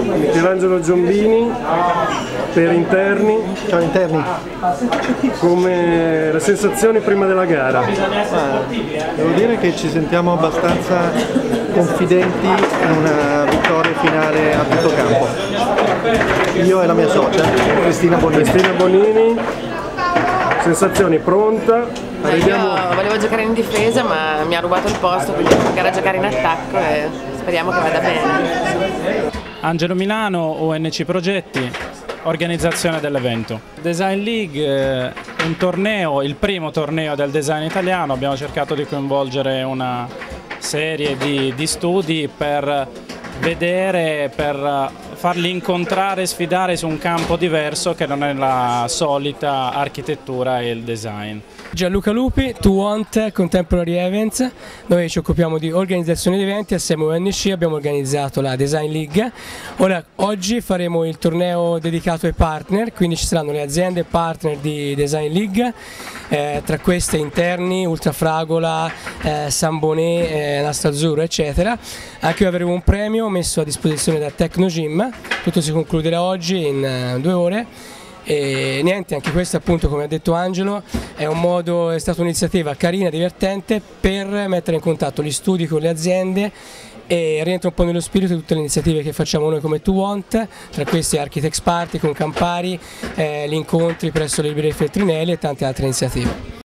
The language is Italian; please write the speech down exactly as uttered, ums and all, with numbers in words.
Michelangelo Giombini per interni. Ciao interni. Come le sensazioni prima della gara? Ah, devo dire che ci sentiamo abbastanza confidenti in una vittoria finale a tutto campo. Io e la mia socia, Cristina Bonini. Cristina Bonini, sensazioni pronta? Arriviamo... Io volevo giocare in difesa ma mi ha rubato il posto, quindi devo giocare a giocare in attacco e speriamo che vada bene. Angelo Milano, O N C Progetti, organizzazione dell'evento. Design League, eh, un torneo, il primo torneo del design italiano. Abbiamo cercato di coinvolgere una serie di, di studi per vedere, per farli incontrare e sfidare su un campo diverso che non è la solita architettura e il design. Gianluca Lupi, To Want Contemporary Events, noi ci occupiamo di organizzazione di eventi, assieme a O N C abbiamo organizzato la Design League. Ora, oggi faremo il torneo dedicato ai partner, quindi ci saranno le aziende partner di Design League, eh, tra queste interni, Ultrafragola, eh, Sambonet, eh, Nastro Azzurro eccetera. Anche io avremo un premio messo a disposizione da Tecnogym, tutto si concluderà oggi in uh, due ore. E niente, anche questo appunto, come ha detto Angelo, è un modo, è stata un'iniziativa carina, divertente per mettere in contatto gli studi con le aziende e rientra un po' nello spirito di tutte le iniziative che facciamo noi come To Want, tra questi Architects Party con Campari, eh, gli incontri presso le librerie Feltrinelli e tante altre iniziative.